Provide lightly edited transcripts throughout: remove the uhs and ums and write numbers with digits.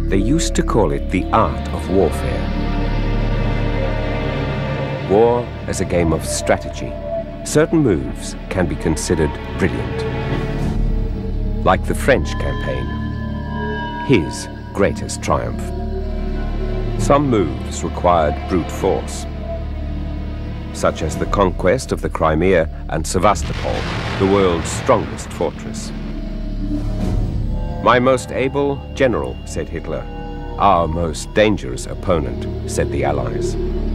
They used to call it the art of warfare. War as a game of strategy. Certain moves can be considered brilliant. Like the French campaign, his greatest triumph. Some moves required brute force, such as the conquest of the Crimea and Sevastopol, the world's strongest fortress. My most able general, said Hitler. Our most dangerous opponent, said the Allies.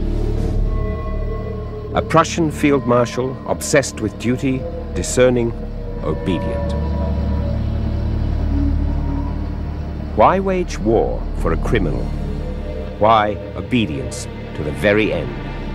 A Prussian field marshal obsessed with duty, discerning, obedient. Why wage war for a criminal? Why obedience to the very end?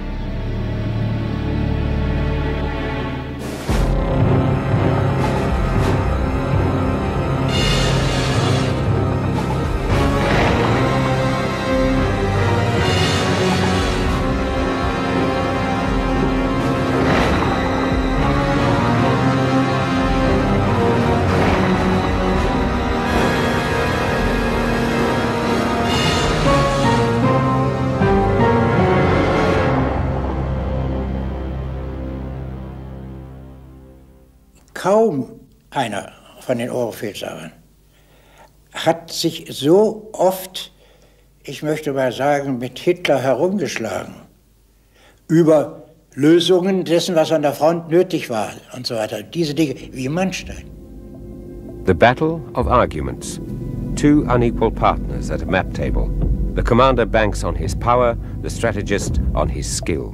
Kaum einer von den Oberfeldherren hat sich so oft, ich möchte mal sagen, mit Hitler herumgeschlagen über Lösungen dessen, was an der Front nötig war und so weiter. Diese Dinge wie Manstein. The battle of arguments. Two unequal partners at a map table. The commander banks on his power, the strategist on his skill.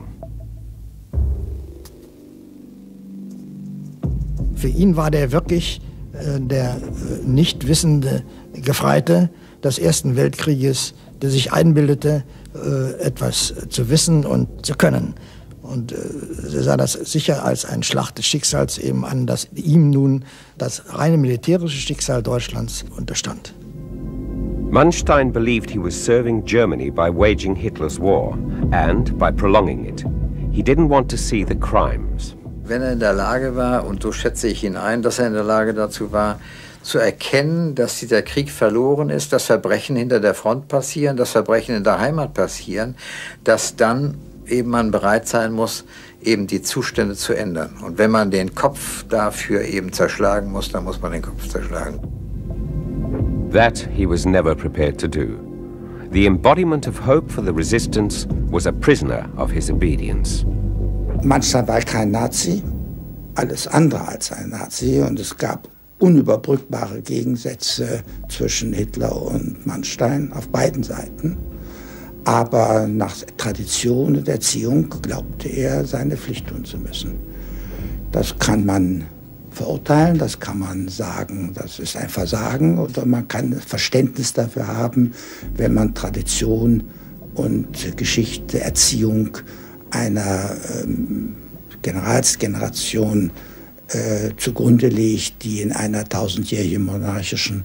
Für ihn war der wirklich der nicht wissende Gefreite des Ersten Weltkrieges, der sich einbildete, etwas zu wissen und zu können. Und er sah das sicher als ein Schlag des Schicksals eben an, dass ihm nun das reine militärische Schicksal Deutschlands unterstand. Manstein believed he was serving Germany by waging Hitler's war and by prolonging it. He didn't want to see the crimes. Wenn er in der Lage war, und so schätze ich ihn ein, dass er in der Lage dazu war, zu erkennen, dass dieser Krieg verloren ist, dass Verbrechen hinter der Front passieren, dass Verbrechen in der Heimat passieren, dass dann eben man bereit sein muss, eben die Zustände zu ändern. Und wenn man den Kopf dafür eben zerschlagen muss, dann muss man den Kopf zerschlagen. That he was never prepared to do. The embodiment of hope for the resistance was a prisoner of his obedience. Manstein war kein Nazi, alles andere als ein Nazi, und es gab unüberbrückbare Gegensätze zwischen Hitler und Manstein auf beiden Seiten. Aber nach Tradition und Erziehung glaubte er, seine Pflicht tun zu müssen. Das kann man verurteilen, das kann man sagen, das ist ein Versagen, oder man kann Verständnis dafür haben, wenn man Tradition und Geschichte, Erziehung einer Generalsgeneration zugrunde legt, die in einer 1000-jährigen monarchischen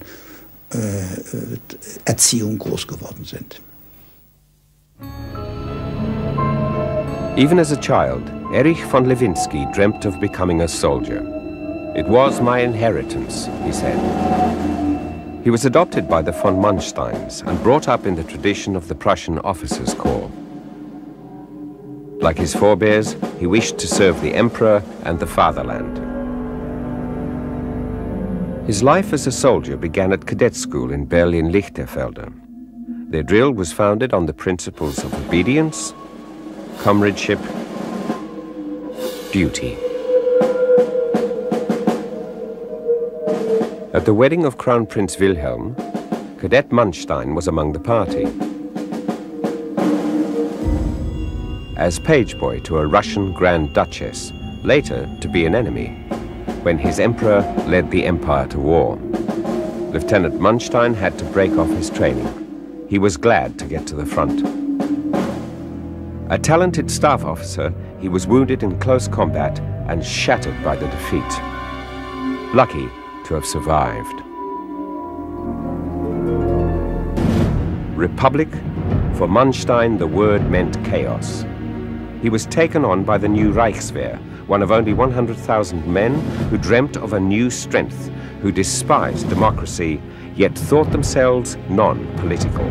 Erziehung groß geworden sind. Even as a child, Erich von Lewinsky dreamt of becoming a soldier. It was my inheritance, he said. He was adopted by the von Mansteins and brought up in the tradition of the Prussian officers' corps. Like his forebears, he wished to serve the emperor and the fatherland. His life as a soldier began at cadet school in Berlin-Lichterfelde. Their drill was founded on the principles of obedience, comradeship, duty. At the wedding of Crown Prince Wilhelm, Cadet Manstein was among the party. As page boy to a Russian Grand Duchess, later to be an enemy, when his emperor led the empire to war. Lieutenant Manstein had to break off his training. He was glad to get to the front. A talented staff officer, he was wounded in close combat and shattered by the defeat. Lucky to have survived. Republic, for Manstein the word meant chaos. He was taken on by the new Reichswehr, one of only 100,000 men who dreamt of a new strength who despised democracy, yet thought themselves non-political.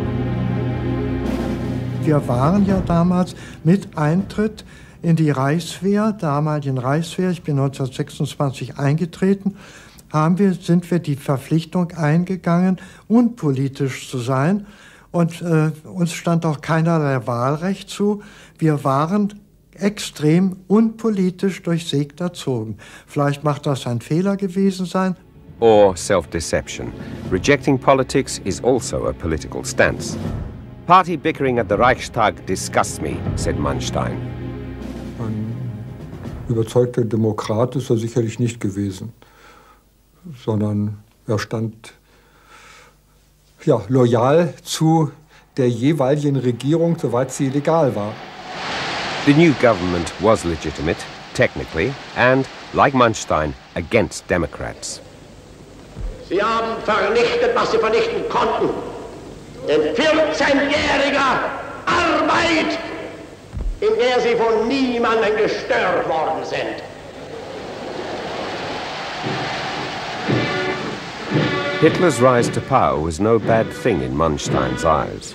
Wir waren ja damals mit Eintritt in die Reichswehr, damaligen Reichswehr, ich bin 1926 eingetreten, sind wir die Verpflichtung eingegangen, unpolitisch zu sein. Und uns stand auch keinerlei Wahlrecht zu. Wir waren extrem unpolitisch durch Sieg erzogen. Vielleicht macht das ein Fehler gewesen sein. Or self-deception. Rejecting politics is also a political stance. Party bickering at the Reichstag disgusts me, said Manstein. Ein überzeugter Demokrat ist er sicherlich nicht gewesen, sondern er stand ja, loyal zu der jeweiligen Regierung, soweit sie legal war. The new government was legitimate, technically, and, like Manstein, against Democrats. Sie haben vernichtet, was sie vernichten konnten. In 14-jähriger Arbeit, in der sie von niemandem gestört worden sind. Hitler's rise to power was no bad thing in Manstein's eyes.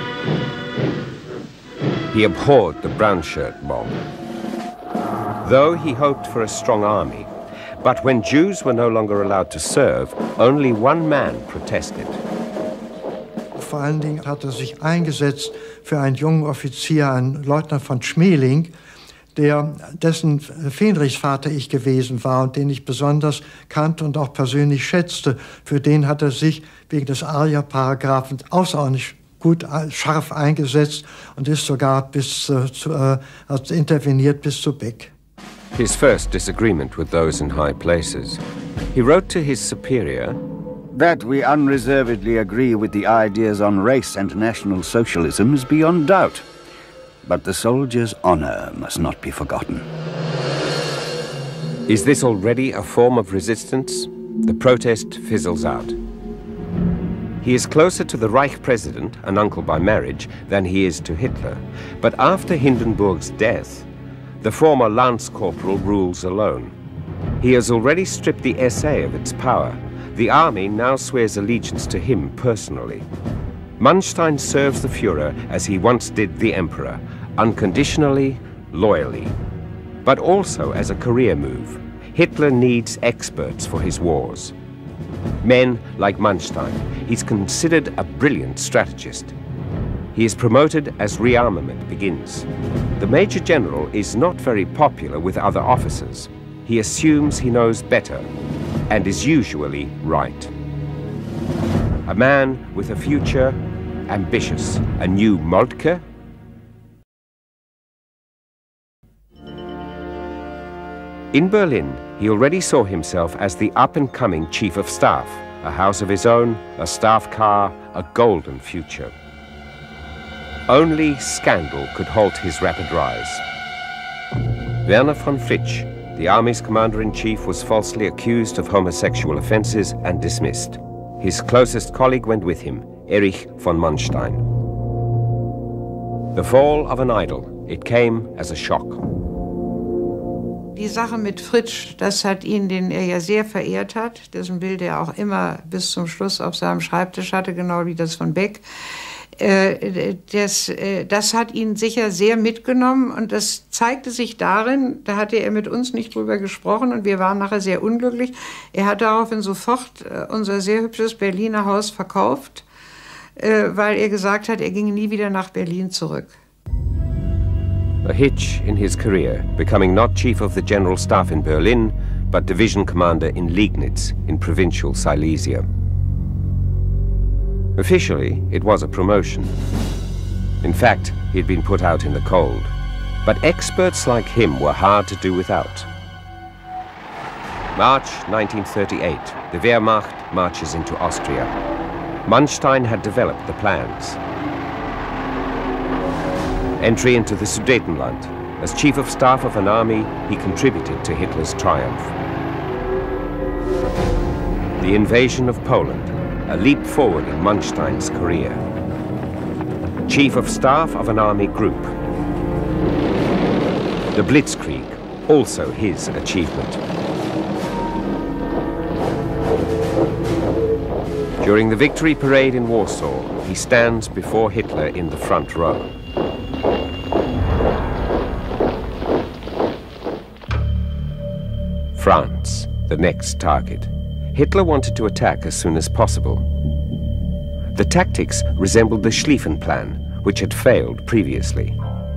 He abhorred the brown shirt mob, though he hoped for a strong army. But when Jews were no longer allowed to serve, only one man protested. Vor allen Dingen hat er sich eingesetzt für einen jungen Offizier, einen Leutnant von Schmeling, dessen Fähnrichsvater ich gewesen war und den ich besonders kannte und auch persönlich schätzte. Für den hat er sich wegen des Arya-Paragraphen außerordentlich gut, scharf eingesetzt und ist sogar hat interveniert bis zu Beck. His first disagreement with those in high places. He wrote to his superior, "That we unreservedly agree with the ideas on race and national socialism is beyond doubt. But the soldier's honor must not be forgotten." Is this already a form of resistance? The protest fizzles out. He is closer to the Reich president, an uncle by marriage, than he is to Hitler. But after Hindenburg's death, the former Lance Corporal rules alone. He has already stripped the SA of its power. The army now swears allegiance to him personally. Manstein serves the Führer as he once did the Emperor, unconditionally, loyally, but also as a career move. Hitler needs experts for his wars. Men like Manstein. He's considered a brilliant strategist. He is promoted as rearmament begins. The Major General is not very popular with other officers. He assumes he knows better and is usually right. A man with a future, ambitious, a new Moltke. In Berlin, he already saw himself as the up-and-coming Chief of Staff, a house of his own, a staff car, a golden future. Only scandal could halt his rapid rise. Werner von Fritsch, the army's commander-in-chief, was falsely accused of homosexual offenses and dismissed. His closest colleague went with him, Erich von Manstein. The fall of an idol, it came as a shock. Die Sache mit Fritsch, das hat ihn, den er ja sehr verehrt hat, dessen Bild er auch immer bis zum Schluss auf seinem Schreibtisch hatte, genau wie das von Beck. Das hat ihn sicher sehr mitgenommen und das zeigte sich darin, da hatte er mit uns nicht drüber gesprochen und wir waren nachher sehr unglücklich. Er hat daraufhin sofort unser sehr hübsches Berliner Haus verkauft, weil er gesagt hat, er ginge nie wieder nach Berlin zurück. A hitch in his career, becoming not Chief of the General Staff in Berlin, but Division Commander in Liegnitz in provincial Silesia. Officially, it was a promotion. In fact, he had been put out in the cold. But experts like him were hard to do without. March 1938, the Wehrmacht marches into Austria. Manstein had developed the plans. Entry into the Sudetenland. As Chief of Staff of an army, he contributed to Hitler's triumph. The invasion of Poland, a leap forward in Manstein's career. Chief of Staff of an army group. The Blitzkrieg, also his achievement. During the victory parade in Warsaw, he stands before Hitler in the front row. France, the next target. Hitler wanted to attack as soon as possible. The tactics resembled the Schlieffen Plan, which had failed previously.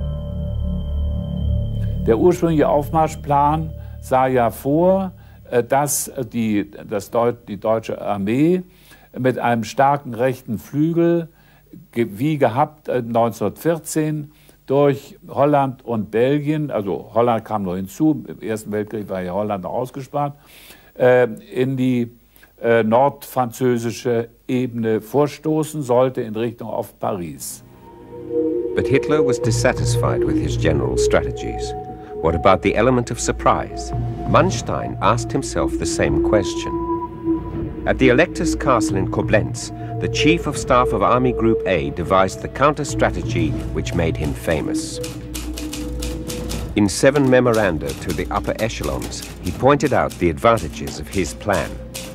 Der ursprüngliche Aufmarschplan sah ja vor, dass die deutsche Armee mit einem starken rechten Flügel, wie gehabt 1914, durch Holland und Belgien, also Holland kam noch hinzu, im Ersten Weltkrieg war ja Holland noch ausgespart, in die nordfranzösische Ebene vorstoßen sollte in Richtung auf Paris. But Hitler was dissatisfied with his general strategies. What about the element of surprise? Manstein asked himself the same question. At the Elector's Castle in Koblenz, the Chief of Staff of Army Group A devised the counter-strategy which made him famous. In 7 memoranda to the upper echelons, he pointed out the advantages of his plan.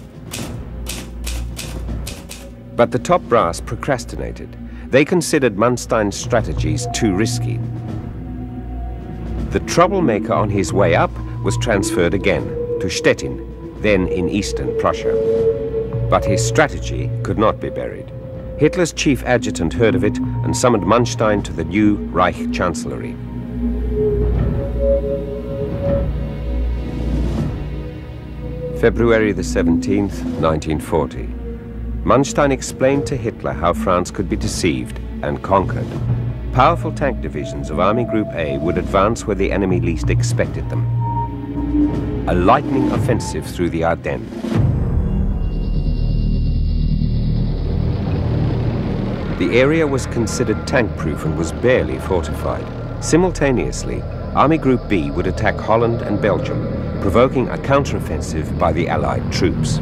But the top brass procrastinated. They considered Manstein's strategies too risky. The troublemaker on his way up was transferred again to Stettin, then in eastern Prussia. But his strategy could not be buried. Hitler's chief adjutant heard of it and summoned Manstein to the new Reich Chancellery. February the 17th, 1940. Manstein explained to Hitler how France could be deceived and conquered. Powerful tank divisions of Army Group A would advance where the enemy least expected them. A lightning offensive through the Ardennes. The area was considered tank-proof and was barely fortified. Simultaneously, Army Group B would attack Holland and Belgium, provoking a counteroffensive by the Allied troops.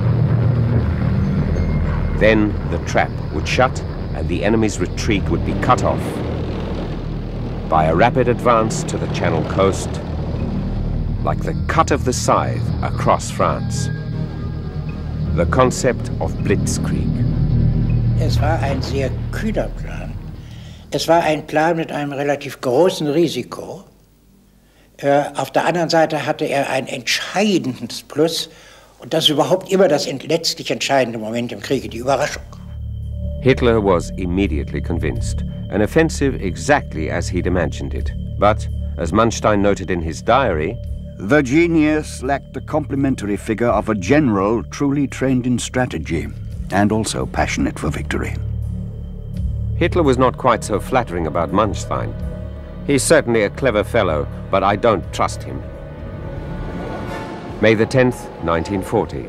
Then the trap would shut and the enemy's retreat would be cut off by a rapid advance to the Channel coast, like the cut of the scythe across France. The concept of Blitzkrieg. Es war ein sehr kühner Plan. Es war ein Plan mit einem relativ großen Risiko. Auf der anderen Seite hatte er ein entscheidendes Plus, und das ist überhaupt immer das letztlich entscheidende Moment im Kriege, die Überraschung. Hitler was immediately convinced, an offensive exactly as he'd imagined it. But, as Manstein noted in his diary, the genius lacked the complementary figure of a general truly trained in strategy and also passionate for victory. Hitler was not quite so flattering about Manstein. He's certainly a clever fellow, but I don't trust him. May the 10th, 1940.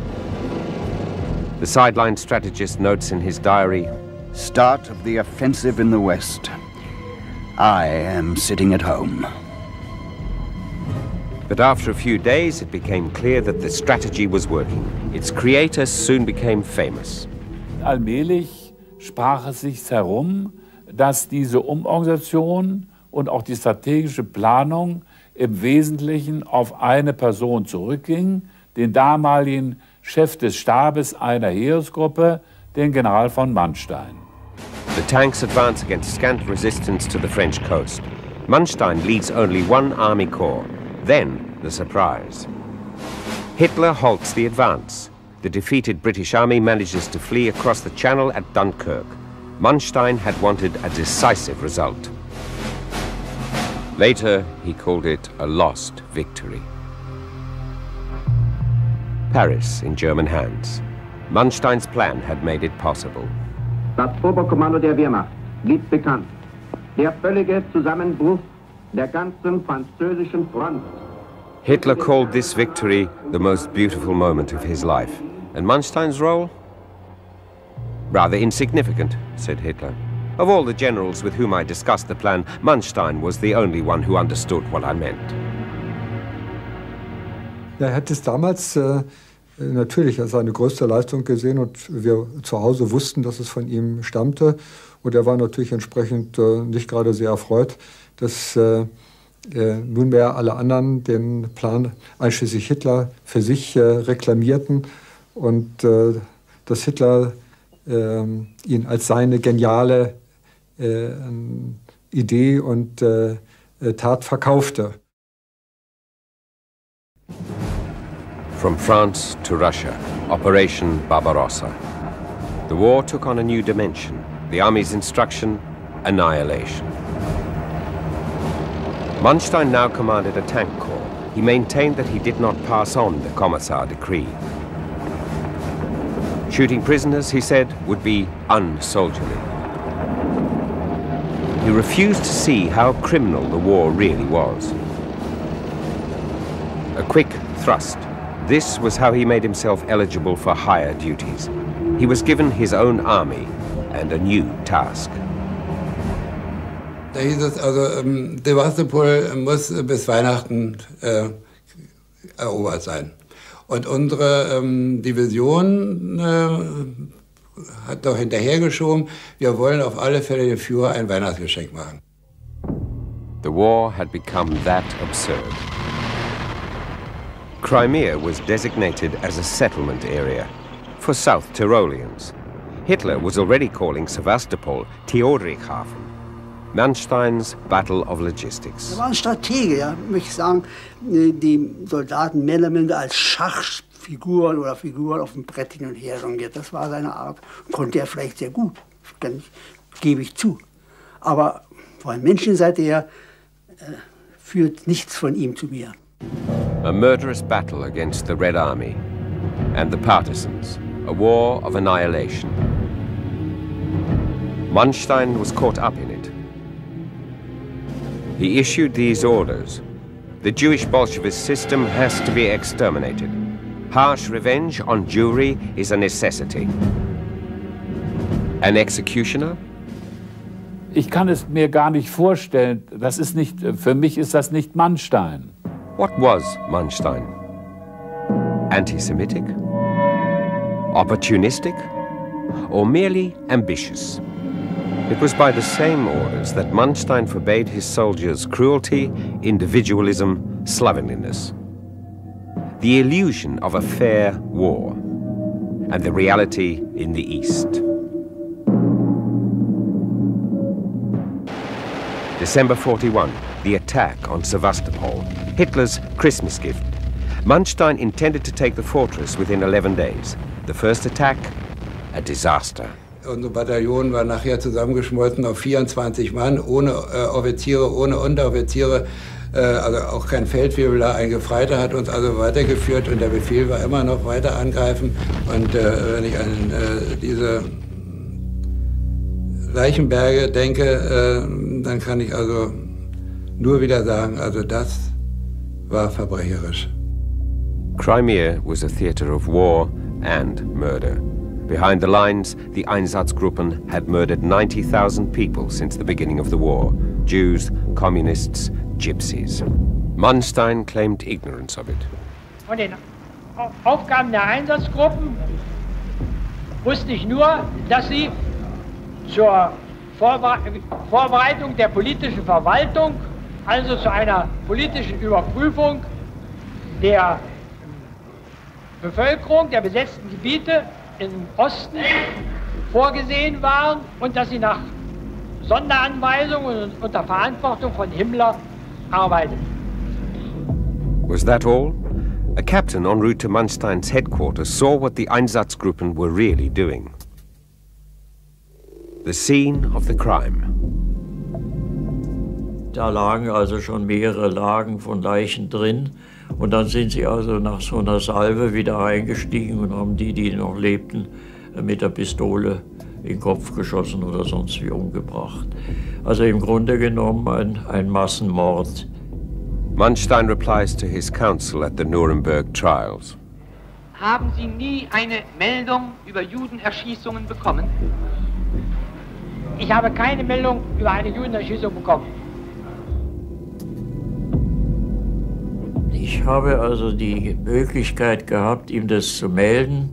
The sideline strategist notes in his diary, start of the offensive in the West. I am sitting at home. But after a few days, it became clear that the strategy was working. Its creator soon became famous. Allmählich sprach es sich herum, dass diese Umorganisation und auch die strategische Planung im Wesentlichen auf eine Person zurückging, den damaligen Chef des Stabes einer Heeresgruppe, den General von Manstein. The tanks advance against scant resistance to the French coast. Manstein leads only one army corps. Then, the surprise. Hitler halts the advance. The defeated British army manages to flee across the Channel at Dunkirk. Manstein had wanted a decisive result. Later, he called it a lost victory. Paris in German hands. Manstein's plan had made it possible. Das Oberkommando der Wehrmacht gibt bekannt, der völlige Zusammenbruch der ganzen französischen Front. Hitler called this victory the most beautiful moment of his life. And Manstein's role? Rather insignificant, said Hitler. Of all the generals with whom I discussed the plan, Manstein was the only one who understood what I meant. Er hat es damals natürlich als seine größte Leistung gesehen und wir zu Hause wussten, dass es von ihm stammte. Und er war natürlich entsprechend nicht gerade sehr erfreut, dass nunmehr alle anderen den Plan, einschließlich Hitler, für sich reklamierten und dass Hitler ihn als seine geniale Idee und Tat verkaufte. From France to Russia, Operation Barbarossa. The war took on a new dimension. The army's instruction, annihilation. Manstein now commanded a tank corps. He maintained that he did not pass on the Commissar decree. Shooting prisoners, he said, would be unsoldierly. He refused to see how criminal the war really was. A quick thrust. This was how he made himself eligible for higher duties. He was given his own army and a new task. Da hieß es also, Sevastopol muss bis Weihnachten erobert sein. Und unsere Division hat doch hinterhergeschoben, wir wollen auf alle Fälle dem Führer ein Weihnachtsgeschenk machen. The war had become that absurd. Crimea was designated as a settlement area for South Tyroleans. Hitler was already calling Sevastopol Theodrichhafen, Manstein's Battle of Logistics. Er war ein Stratege, ja, möchte ich sagen, die Soldaten mehr oder minder als Schachfiguren oder Figuren auf dem Brett hin und her jongliert. Das war seine Art. Konnte er vielleicht sehr gut, gebe ich zu. Aber von der Menschenseite her führt nichts von ihm zu mir. A murderous battle against the Red Army and the partisans, a war of annihilation. Manstein was caught up in it. He issued these orders. The Jewish Bolshevist system has to be exterminated. Harsh revenge on Jewry is a necessity. An executioner? Ich kann es mir gar nicht vorstellen. Das ist nicht, für mich ist das nicht Manstein. What was Manstein? Anti-Semitic? Opportunistic? Or merely ambitious? It was by the same orders that Manstein forbade his soldiers cruelty, individualism, slovenliness. The illusion of a fair war, and the reality in the East. December 41, the attack on Sevastopol, Hitler's Christmas gift. Manstein intended to take the fortress within 11 days. The first attack, a disaster. Unser Bataillon war nachher zusammengeschmolzen auf 24 Mann, ohne Offiziere, ohne Unteroffiziere, also auch kein Feldwebel, ein Gefreiter hat uns also weitergeführt und der Befehl war immer noch weiter angreifen. Und wenn ich an diese Leichenberge denke, dann kann ich also nur wieder sagen, also das war verbrecherisch. Crimea was a theater of war and murder. Behind the lines, the Einsatzgruppen had murdered 90,000 people since the beginning of the war. Jews, communists, gypsies. Manstein claimed ignorance of it. Von den Aufgaben der Einsatzgruppen wusste ich nur, dass sie zur Vorbereitung der politischen Verwaltung, also zu einer politischen Überprüfung der Bevölkerung der besetzten Gebiete im Osten vorgesehen waren und dass sie nach Sonderanweisungen und unter Verantwortung von Himmler arbeiteten. Was that all? A captain en route to Manstein's headquarters saw what the Einsatzgruppen were really doing. The scene of the crime. Da lagen also schon mehrere Lagen von Leichen drin. Und dann sind sie also nach so einer Salve wieder eingestiegen und haben die noch lebten, mit der Pistole in den Kopf geschossen oder sonst wie umgebracht. Also im Grunde genommen ein Massenmord. Manstein replies to his counsel at the Nuremberg trials. Haben Sie nie eine Meldung über Judenerschießungen bekommen? Ich habe keine Meldung über eine Judenerschießung bekommen. Ich habe also die Möglichkeit gehabt, ihm das zu melden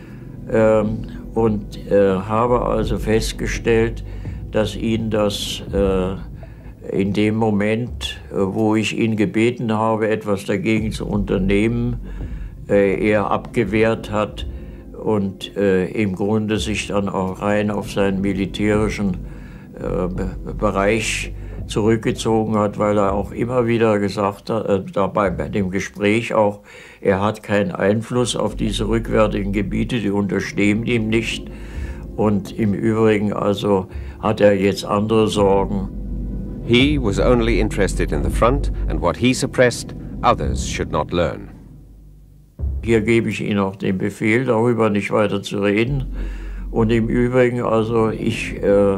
und habe also festgestellt, dass ihn das in dem Moment, wo ich ihn gebeten habe, etwas dagegen zu unternehmen, er abgewehrt hat und im Grunde sich dann auch rein auf seinen militärischen Bereich zurückgezogen hat, weil er auch immer wieder gesagt hat, dabei bei dem Gespräch auch, er hat keinen Einfluss auf diese rückwärtigen Gebiete, die unterstehen ihm nicht. Und im Übrigen also hat er jetzt andere Sorgen. He was only interested in the front, and what he suppressed, others should not learn. Hier gebe ich Ihnen auch den Befehl, darüber nicht weiter zu reden. Und im Übrigen, also ich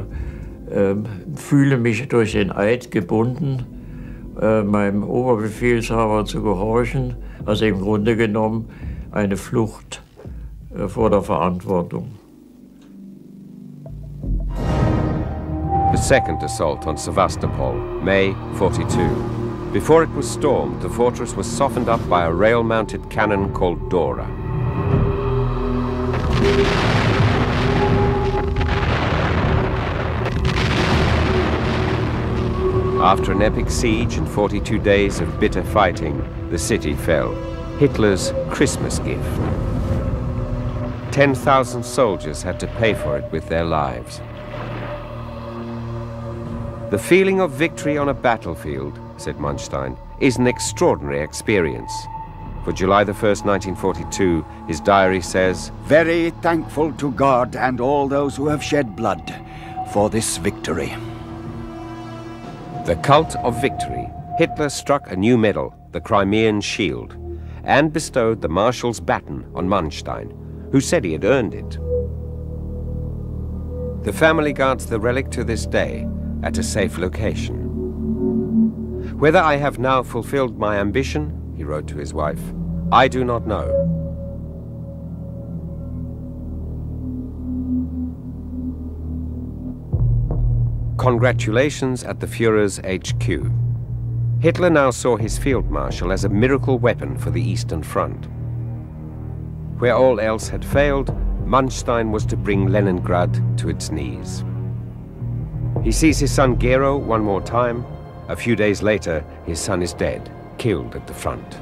fühle mich durch den Eid gebunden, meinem Oberbefehlshaber zu gehorchen, also im Grunde genommen eine Flucht vor der Verantwortung. The second assault on Sevastopol, May 42. Before it was stormed, the fortress was softened up by a rail-mounted cannon called Dora. After an epic siege and 42 days of bitter fighting, the city fell. Hitler's Christmas gift. 10,000 soldiers had to pay for it with their lives. The feeling of victory on a battlefield, said Manstein, is an extraordinary experience. For July the 1st, 1942, his diary says, "Very thankful to God and all those who have shed blood for this victory." The cult of victory. Hitler struck a new medal, the Crimean Shield, and bestowed the Marshal's baton on Manstein, who said he had earned it. The family guards the relic to this day at a safe location. Whether I have now fulfilled my ambition, he wrote to his wife, I do not know. Congratulations at the Führer's HQ. Hitler now saw his field marshal as a miracle weapon for the Eastern Front. Where all else had failed, Manstein was to bring Leningrad to its knees. He sees his son Gero one more time. A few days later, his son is dead, killed at the front.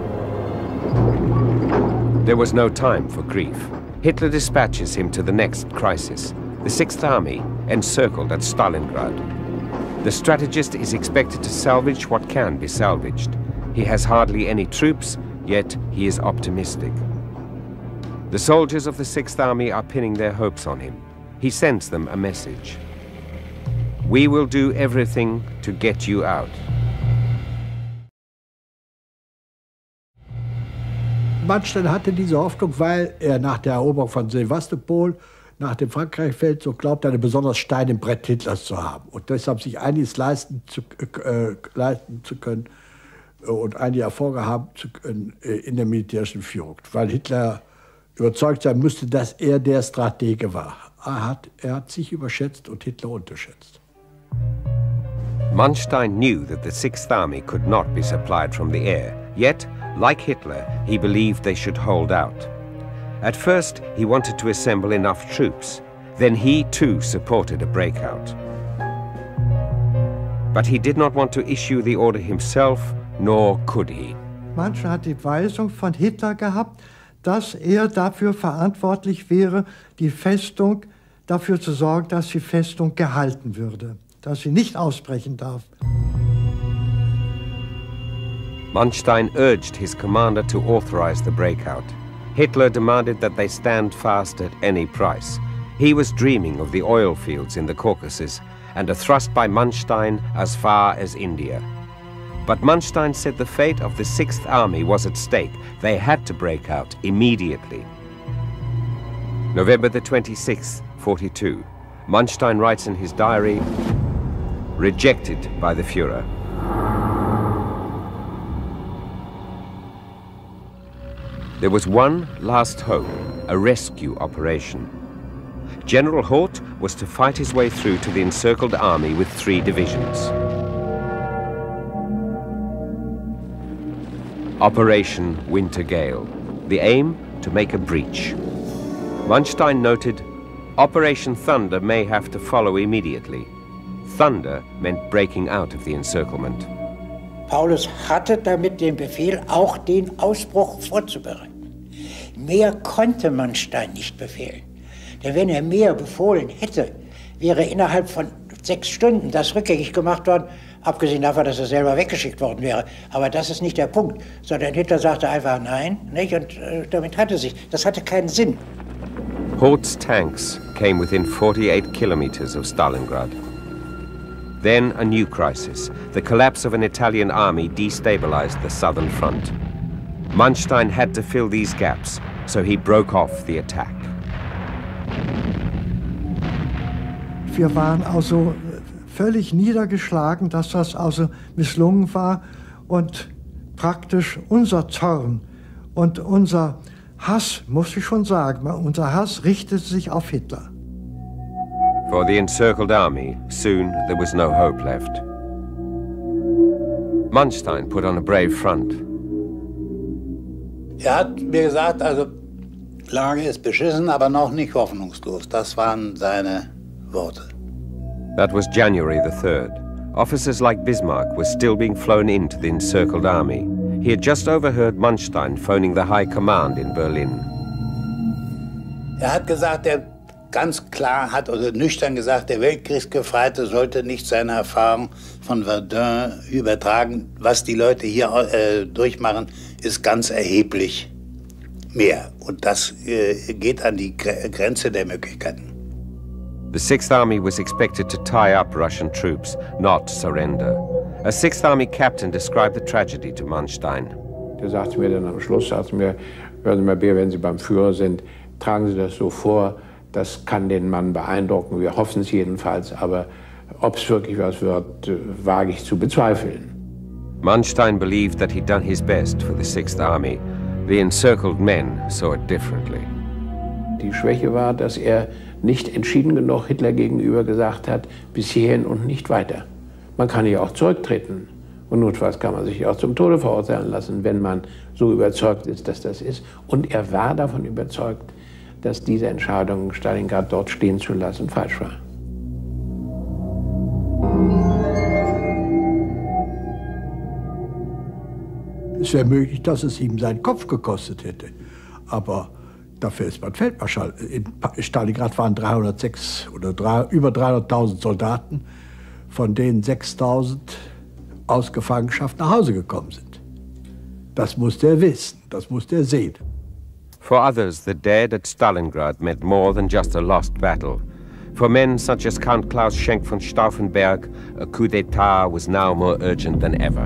There was no time for grief. Hitler dispatches him to the next crisis, the Sixth Army, encircled at Stalingrad. The strategist is expected to salvage what can be salvaged. He has hardly any troops, yet he is optimistic. The soldiers of the Sixth Army are pinning their hopes on him. He sends them a message. We will do everything to get you out. Manstein hatte diese Hoffnung, weil er nach der Eroberung von Sevastopol, nach dem Frankreichfeldzug, glaubt, einen besonders Stein im Brett Hitlers zu haben. Und deshalb sich einiges leisten zu können und einige Erfolge haben zu können in der militärischen Führung. Weil Hitler überzeugt sein müsste, dass er der Stratege war. Er hat sich überschätzt und Hitler unterschätzt. Manstein knew that the Sixth Army could not be supplied from the air, yet, like Hitler, he believed they should hold out. At first, he wanted to assemble enough troops. Then he, too, supported a breakout. But he did not want to issue the order himself, nor could he. Manstein hat die Weisung von Hitler gehabt, dass er dafür verantwortlich wäre, die Festung, dafür zu sorgen, dass die Festung gehalten würde, dass sie nicht ausbrechen darf. Manstein urged his commander to authorize the breakout. Hitler demanded that they stand fast at any price. He was dreaming of the oil fields in the Caucasus and a thrust by Manstein as far as India. But Manstein said the fate of the Sixth Army was at stake. They had to break out immediately. November the 26th, 42. Manstein writes in his diary, rejected by the Führer. There was one last hope, a rescue operation. General Hort was to fight his way through to the encircled army with 3 divisions. Operation Winter Gale. The aim, to make a breach. Manstein noted, Operation Thunder may have to follow immediately. Thunder meant breaking out of the encirclement. Paulus hatte damit den Befehl, auch den Ausbruch vorzubereiten. Mehr konnte Manstein nicht befehlen. Denn wenn er mehr befohlen hätte, wäre innerhalb von 6 Stunden das rückgängig gemacht worden, abgesehen davon, dass er selber weggeschickt worden wäre. Aber das ist nicht der Punkt, sondern Hitler sagte einfach nein, nicht? Und damit das hatte keinen Sinn. Hort's tanks came within 48 kilometers of Stalingrad. Then a new crisis. The collapse of an Italian army destabilized the southern front. Manstein had to fill these gaps, so he broke off the attack. Wir waren also völlig niedergeschlagen, dass das also misslungen war und praktisch unser Zorn und unser Hass, muss ich schon sagen, unser Hass richtete sich auf Hitler. For the encircled army, soon there was no hope left. Manstein put on a brave front. Er hat mir gesagt, also Lage ist beschissen, aber noch nicht hoffnungslos. Das waren seine Worte. That was January the 3rd. Officers like Bismarck were still being flown into the encircled army. He had just overheard Manstein phoning the High Command in Berlin. Er hat gesagt, ganz klar hat oder nüchtern gesagt, der Weltkriegsgefreite sollte nicht seine Erfahrung von Verdun übertragen. Was die Leute hier durchmachen, ist ganz erheblich mehr. Und das geht an die Grenze der Möglichkeiten. The Sixth Army was expected to tie up Russian troops, not surrender. A Sixth Army captain described the tragedy to Manstein. Der sagte mir dann am Schluss, hören Sie mal, Beer, wenn Sie beim Führer sind, tragen Sie das so vor, das kann den Mann beeindrucken. Wir hoffen es jedenfalls, aber ob es wirklich was wird, wage ich zu bezweifeln. Manstein believed that he'd done his best for the Sixth Army. The encircled men saw it differently. Die Schwäche war, dass er nicht entschieden genug Hitler gegenüber gesagt hat, bis hierhin und nicht weiter. Man kann ja auch zurücktreten. Und notfalls kann man sich auch zum Tode verurteilen lassen, wenn man so überzeugt ist, dass das ist. Und er war davon überzeugt, dass diese Entscheidung, Stalingrad dort stehen zu lassen, falsch war. Es wäre möglich, dass es ihm seinen Kopf gekostet hätte. Aber dafür ist man Feldmarschall. In Stalingrad waren 306 oder über 300.000 Soldaten, von denen 6.000 aus Gefangenschaft nach Hause gekommen sind. Das musste er wissen, das musste er sehen. For others, the dead at Stalingrad meant more than just a lost battle. For men such as Count Klaus Schenk von Stauffenberg, a coup d'etat was now more urgent than ever.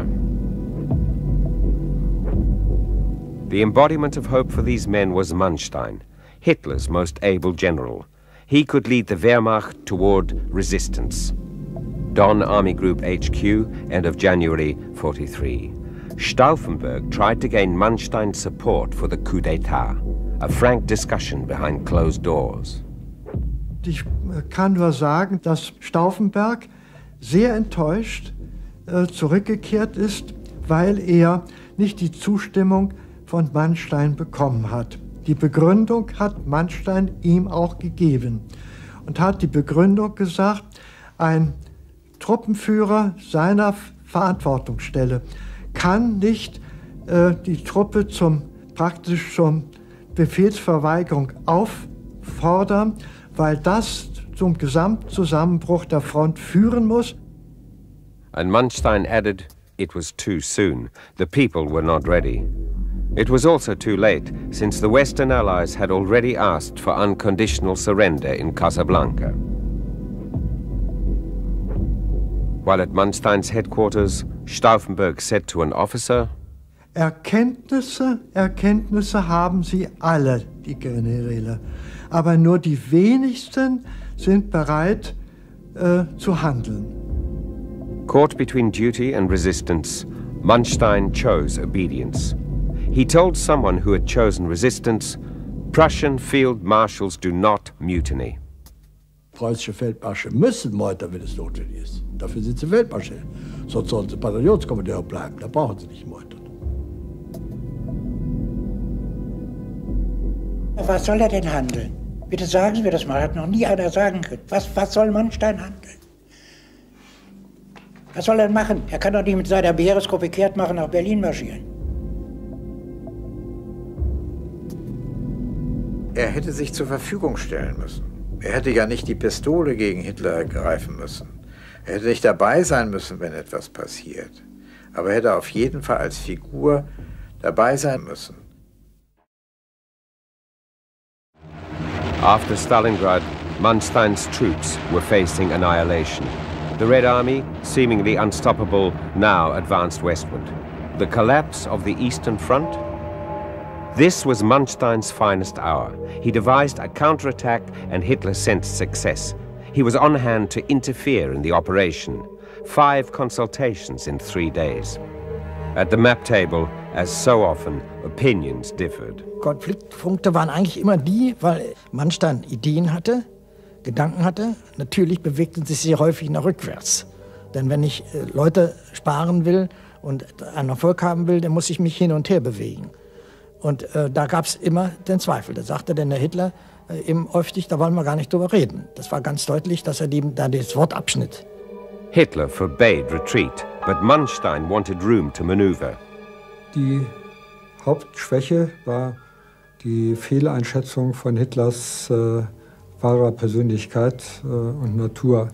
The embodiment of hope for these men was Manstein, Hitler's most able general. He could lead the Wehrmacht toward resistance. Don Army Group HQ, end of January 43. Stauffenberg tried to gain Manstein's support for the coup d'etat, a frank discussion behind closed doors. Ich kann nur sagen, dass Stauffenberg sehr enttäuscht zurückgekehrt ist, weil er nicht die Zustimmung von Manstein bekommen hat. Die Begründung hat Manstein ihm auch gegeben und hat die Begründung gesagt, ein Truppenführer seiner Verantwortungsstelle kann nicht die Truppe praktisch zum Befehlsverweigerung auffordern, weil das zum Gesamtzusammenbruch der Front führen muss. And Manstein added, it was too soon. The people were not ready. It was also too late, since the Western Allies had already asked for unconditional surrender in Casablanca. While at Manstein's headquarters, Stauffenberg said to an officer, Erkenntnisse haben sie alle, die Generäle, aber nur die wenigsten sind bereit zu handeln. Caught between duty and resistance, Manstein chose obedience. He told someone who had chosen resistance, Prussian field marshals do not mutiny. Preußische Feldmarsche müssen meutern, wenn es notwendig ist. Dafür sind sie Feldmarschälle. Sonst sollen sie Bataillonskommandeur bleiben. Da brauchen sie nicht meutern. Was soll er denn handeln? Bitte sagen Sie mir das mal. Hat noch nie einer sagen können. Was soll Manstein handeln? Was soll er machen? Er kann doch nicht mit seiner Beheeresgruppe kehrt machen nach Berlin marschieren. er hätte sich zur Verfügung stellen müssen. Er hätte ja nicht die Pistole gegen Hitler ergreifen müssen. Er hätte nicht dabei sein müssen, wenn etwas passiert. Aber er hätte auf jeden Fall als Figur dabei sein müssen. After Stalingrad, Manstein's troops were facing annihilation. The Red Army, seemingly unstoppable, now advanced westward. The collapse of the Eastern Front? This was Manstein's finest hour. He devised a counterattack and Hitler sensed success. He was on hand to interfere in the operation. 5 consultations in 3 days. At the map table, as so often, opinions differed. Konfliktpunkte waren eigentlich immer die, weil Manstein Ideen hatte, Gedanken hatte. Natürlich bewegten sie sich häufig nach rückwärts. Denn wenn ich Leute sparen will und einen Erfolg haben will, dann muss ich mich hin und her bewegen. Und da gab es immer den Zweifel. Da sagte denn der Hitler eben häufig, da wollen wir gar nicht drüber reden. Das war ganz deutlich, dass er da das Wort abschnitt. Hitler forbade retreat, but Manstein wanted room to maneuver. Die Hauptschwäche war die Fehleinschätzung von Hitlers wahrer Persönlichkeit und Natur.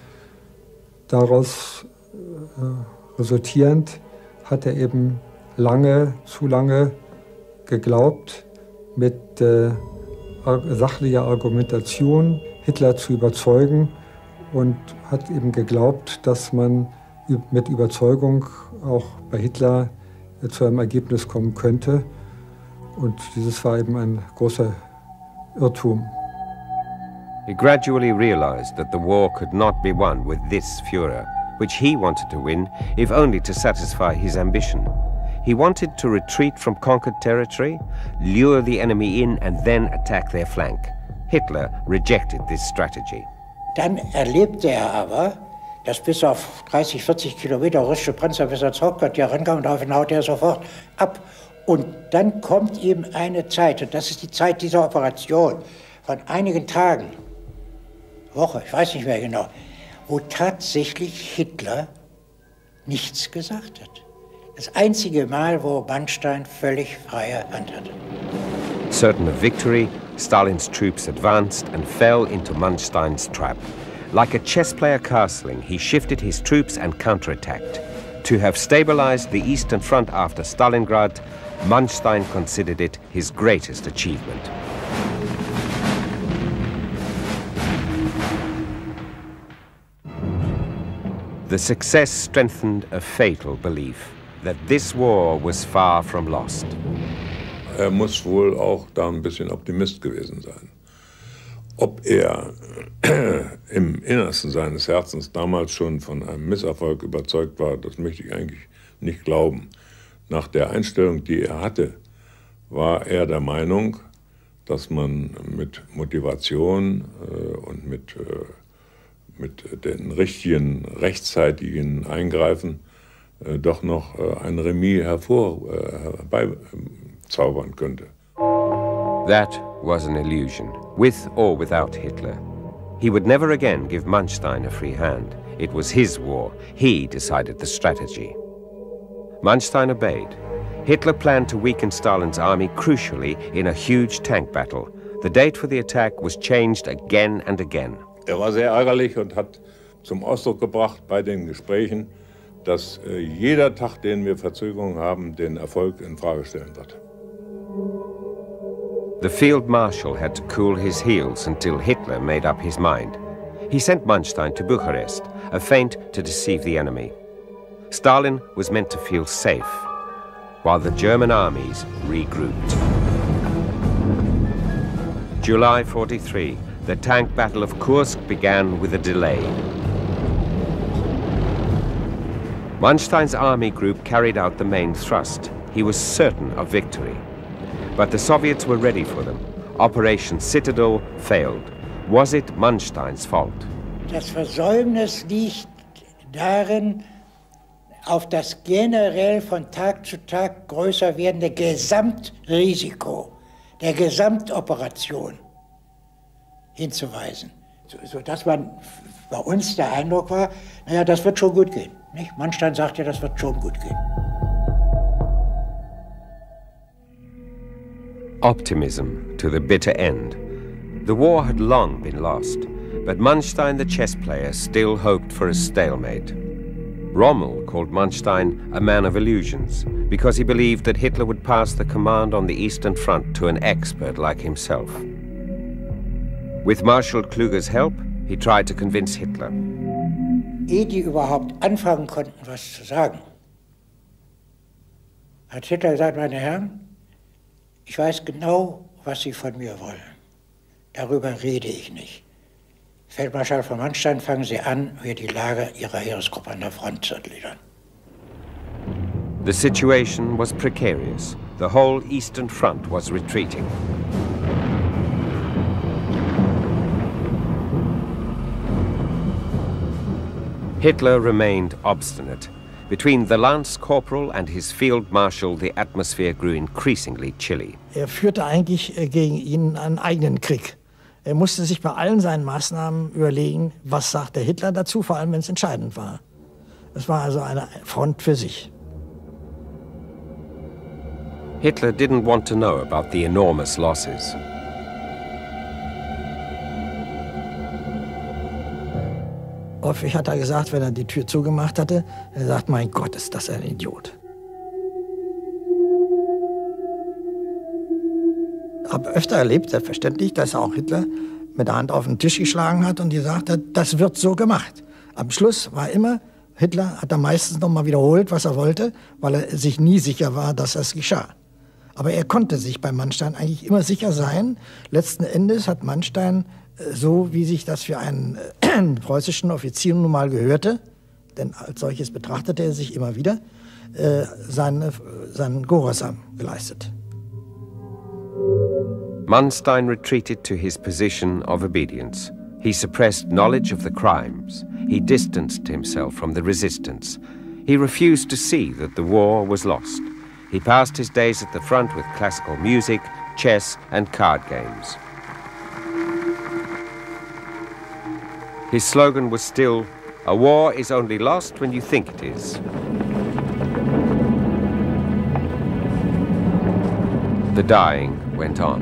Daraus resultierend hat er eben zu lange geglaubt, mit sachlicher Argumentation Hitler zu überzeugen und hat eben geglaubt, dass man mit Überzeugung auch bei Hitler zu einem Ergebnis kommen könnte. Und dieses war eben ein großer Irrtum. He gradually realized that the war could not be won with this Führer, which he wanted to win, if only to satisfy his ambition. He wanted to retreat from conquered territory, lure the enemy in and then attack their flank. Hitler rejected this strategy. Dann erlebte er aber, dass bis auf 30, 40 Kilometer russische Panzer bis ans Hauptquartier rankamen und daraufhin haut er sofort ab. Und dann kommt ihm eine Zeit, und das ist die Zeit dieser Operation, von einigen Tagen, Woche, ich weiß nicht mehr genau, wo tatsächlich Hitler nichts gesagt hat. Das einzige Mal, wo Manstein völlig freie Hand hatte. Certain of victory, Stalin's troops advanced and fell into Manstein's trap. Like a chess player castling, he shifted his troops and counterattacked. To have stabilized the Eastern Front after Stalingrad, Manstein considered it his greatest achievement. The success strengthened a fatal belief that this war was far from lost. Er muss wohl auch da ein bisschen Optimist gewesen sein. Ob er im Innersten seines Herzens damals schon von einem Misserfolg überzeugt war, das möchte ich eigentlich nicht glauben. Nach der Einstellung, die er hatte, war er der Meinung, dass man mit Motivation und mit den richtigen, rechtzeitigen Eingreifen doch noch ein Remis herbeizaubern könnte. That was an illusion, with or without Hitler. He would never again give Manstein a free hand. It was his war. He decided the strategy. Manstein obeyed. Hitler planned to weaken Stalin's army crucially in a huge tank battle. The date for the attack was changed again and again. Er war sehr ärgerlich und hat zum Ausdruck gebracht bei den Gesprächen, dass jeder Tag, den wir Verzögerungen haben, den Erfolg in Frage stellen wird. The field marshal had to cool his heels until Hitler made up his mind. He sent Manstein to Bucharest, a feint to deceive the enemy. Stalin was meant to feel safe, while the German armies regrouped. July 43, the tank battle of Kursk began with a delay. Manstein's army group carried out the main thrust. He was certain of victory. But the Soviets were ready for them. Operation Citadel failed. Was it Manstein's fault? Das Versäumnis liegt darin, auf das generell von Tag zu Tag größer werdende Gesamtrisiko der Gesamtoperation hinzuweisen. Sodass man bei uns der Eindruck war, naja, das wird schon gut gehen. Nicht? Manstein sagt ja, das wird schon gut gehen. optimism to the bitter end. The war had long been lost, but Manstein, the chess player, still hoped for a stalemate. Rommel called Manstein a man of illusions because he believed that Hitler would pass the command on the Eastern Front to an expert like himself. With Marshal Kluger's help, he tried to convince Hitler. Ehe die überhaupt anfangen konnten, was zu sagen, hat Hitler gesagt, meine Herren, ich weiß genau, was Sie von mir wollen. Darüber rede ich nicht. Feldmarschall von Manstein, fangen Sie an, mir die Lage Ihrer Heeresgruppe an der Front zu erklären. The situation was precarious. The whole Eastern Front was retreating. Hitler remained obstinate. Between the Lance Corporal and his Field Marshal, the atmosphere grew increasingly chilly. Führte eigentlich gegen ihn einen eigenen Krieg. Musste sich bei allen seinen Maßnahmen überlegen, was sagt der Hitler dazu, vor allem wenn es entscheidend war. Es war also eine Front für sich. Hitler didn't want to know about the enormous losses. Häufig hat er gesagt, wenn er die Tür zugemacht hatte, er sagt, mein Gott, ist das ein Idiot. Ich habe öfter erlebt, selbstverständlich, dass auch Hitler mit der Hand auf den Tisch geschlagen hat und gesagt hat, das wird so gemacht. Am Schluss war immer, Hitler hat dann meistens noch mal wiederholt, was er wollte, weil er sich nie sicher war, dass das geschah. Aber er konnte sich bei Manstein eigentlich immer sicher sein. Letzten Endes hat Manstein, so wie sich das für einen preußischen Offizier nun mal gehörte, denn als solches betrachtete er sich immer wieder, seinen Gehorsam geleistet. Manstein retreated to his position of obedience. He suppressed knowledge of the crimes. He distanced himself from the resistance. He refused to see that the war was lost. He passed his days at the front with classical music, chess and card games. His slogan was still, "A war is only lost when you think it is." The dying went on.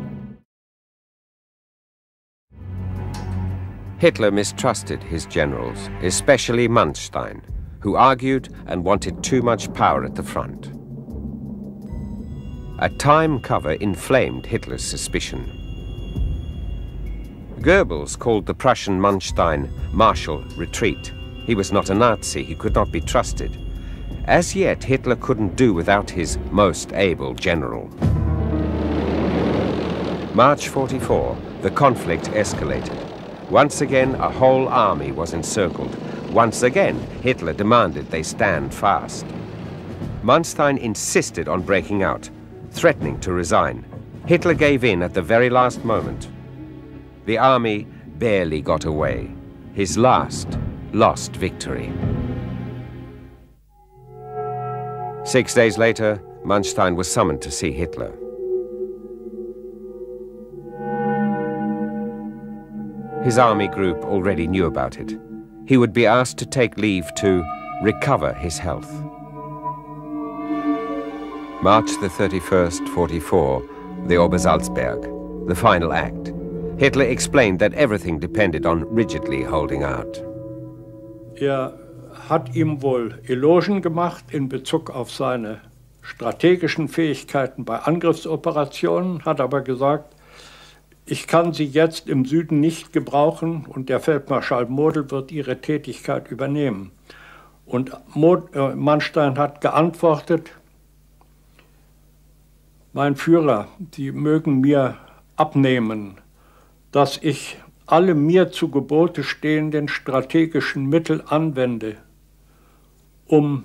Hitler mistrusted his generals, especially Manstein, who argued and wanted too much power at the front. A time cover inflamed Hitler's suspicion. Goebbels called the Prussian Manstein martial retreat. He was not a Nazi, he could not be trusted. As yet, Hitler couldn't do without his most able general. March 44, the conflict escalated. Once again, a whole army was encircled. Once again, Hitler demanded they stand fast. Manstein insisted on breaking out, threatening to resign. Hitler gave in at the very last moment. The army barely got away. His last lost victory. 6 days later, Manstein was summoned to see Hitler. His army group already knew about it. He would be asked to take leave to recover his health. March the 31st, 44, the Obersalzberg, the final act. Hitler explained that everything depended on rigidly holding out. Hat ihm wohl Elogen gemacht in Bezug auf seine strategischen Fähigkeiten bei Angriffsoperationen, hat aber gesagt, ich kann sie jetzt im Süden nicht gebrauchen und der Feldmarschall Model wird ihre Tätigkeit übernehmen. Und Manstein hat geantwortet, mein Führer, Sie mögen mir abnehmen, dass ich alle mir zu Gebote stehenden strategischen Mittel anwende, um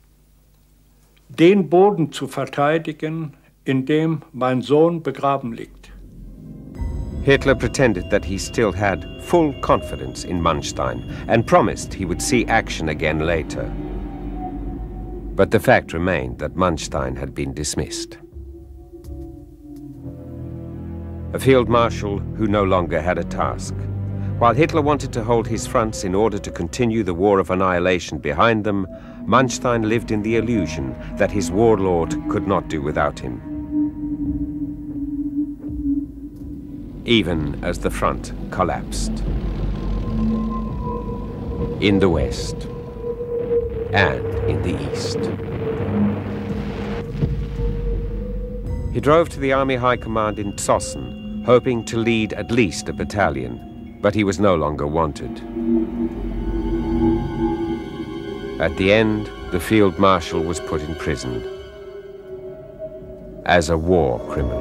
den Boden zu verteidigen, in dem mein Sohn begraben liegt. Hitler pretended that he still had full confidence in Manstein and promised he would see action again later. But the fact remained that Manstein had been dismissed. A field marshal who no longer had a task. While Hitler wanted to hold his fronts in order to continue the war of annihilation behind them, Manstein lived in the illusion that his warlord could not do without him. even as the front collapsed. In the west and in the east. He drove to the Army High Command in Zossen, hoping to lead at least a battalion, but he was no longer wanted. At the end, the Field Marshal was put in prison as a war criminal.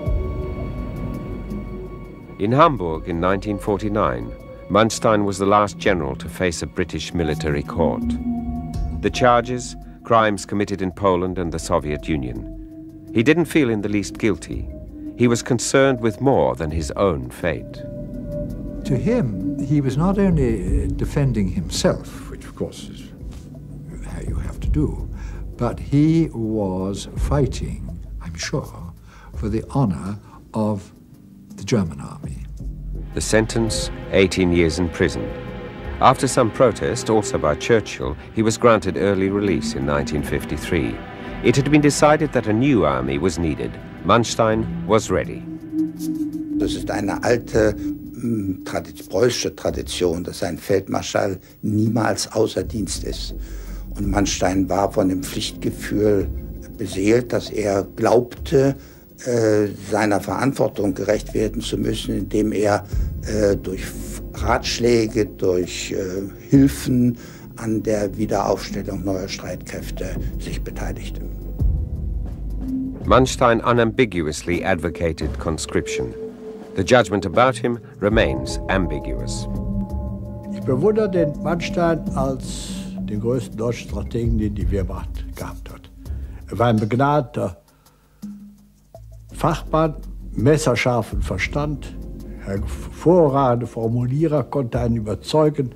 In Hamburg in 1949, Manstein was the last general to face a British military court. The charges, crimes committed in Poland and the Soviet Union. He didn't feel in the least guilty. He was concerned with more than his own fate. To him, he was not only defending himself, which of course is how you have to do, but he was fighting, I'm sure, for the honor of the German army. The sentence, 18 years in prison. After some protest, also by Churchill, he was granted early release in 1953. It had been decided that a new army was needed. Manstein was ready. Das ist eine alte preußische Tradition, dass ein Feldmarschall niemals außer Dienst ist. Und Manstein war von dem Pflichtgefühl beseelt, dass er glaubte, seiner Verantwortung gerecht werden zu müssen, indem er durch Ratschläge, durch Hilfen an der Wiederaufstellung neuer Streitkräfte sich beteiligte. Manstein unambiguously advocated conscription. The judgment about him remains ambiguous. Ich bewundere den Manstein als den größten deutschen Strategen, den die Wehrmacht gehabt hat. Er war ein begnadeter Fachmann, messerscharfen Verstand, hervorragende Formulierer, konnte einen überzeugen.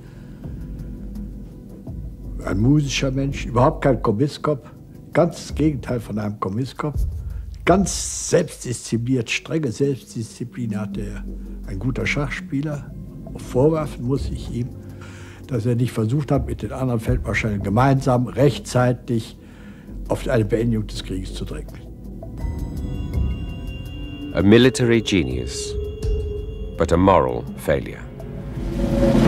Ein musischer Mensch, überhaupt kein Kommisskopf, ganz das Gegenteil von einem Kommisskopf. Ganz selbstdiszipliniert, strenge Selbstdisziplin hatte er. Ein guter Schachspieler. Vorwerfen muss ich ihm, dass er nicht versucht hat, mit den anderen Feldmarschallen gemeinsam rechtzeitig auf eine Beendigung des Krieges zu drängen. A military genius, but a moral failure.